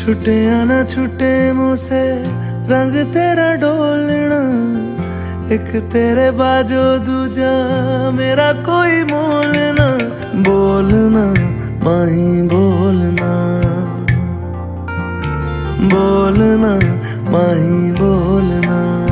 छुटे या ना छुटे मुझसे रंग तेरा डोलना, एक तेरे बाजो दूजा मेरा कोई मोल ना। बोलना माही बोलना, बोलना माही बोलना।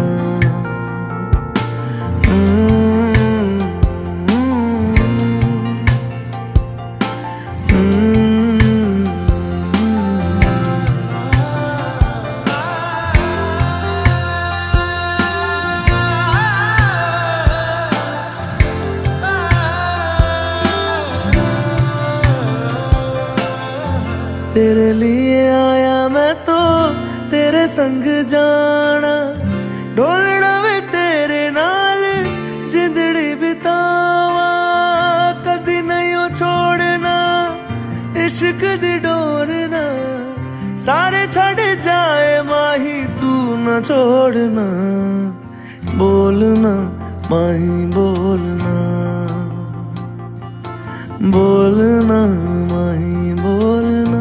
तेरे लिए आया मैं तो तेरे संग जाना, ढोलना वे तेरे नाल जिंदड़ी बितावा। कदी नहीं छोड़ना इश्क दी डोरना, सारे छड़ जाए माही तू न छोड़ना। बोलना माही बोलना, बोलना माही बोलना।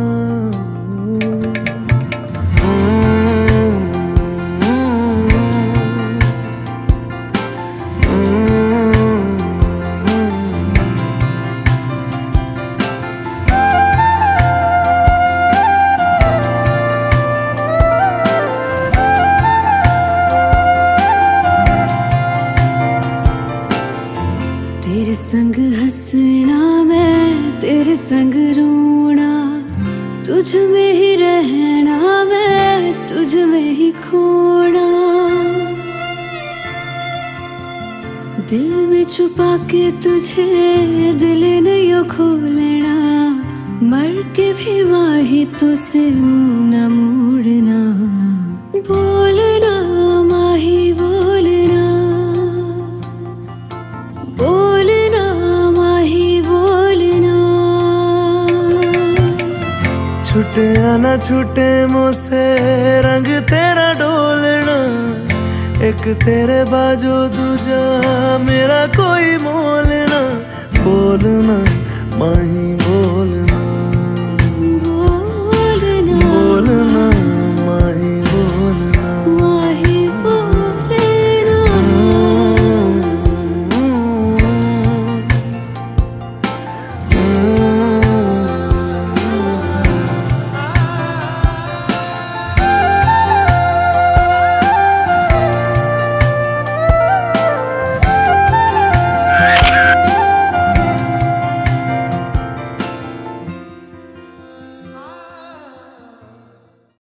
तेरे संग हंसना मैं तेरे संग रोना, तुझ में ही रहना मैं तुझ में ही खोना। दिल में छुपा के तुझे दिल नहीं खोलना, मर के भी माही तुझसे मुंह न मोड़ना। बोलना माही बोलना, बोलना माही बोलना। छुटे या ना छुटे मुझसे रंग तेरा डोलना, एक तेरे बाजो दूजा मेरा कोई मोल ना। बोलना माही